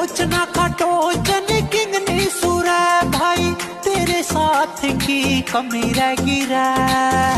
सोच ना काटो जन किंग नहीं सुरा भाई, तेरे साथ की कमी रह गिरा।